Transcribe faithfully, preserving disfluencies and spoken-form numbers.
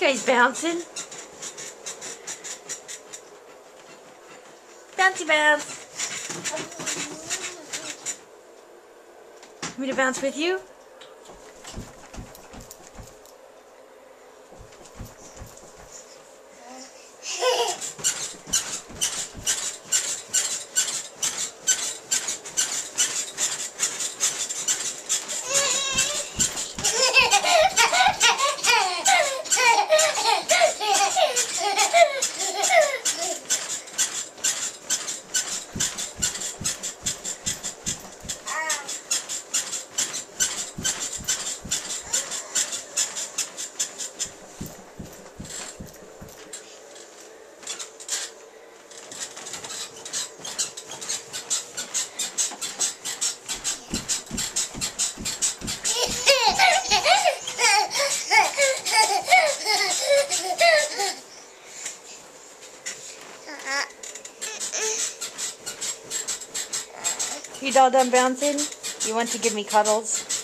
guy's bouncing. Bouncy bounce. Want me to bounce with you? You all done bouncing? You want to give me cuddles?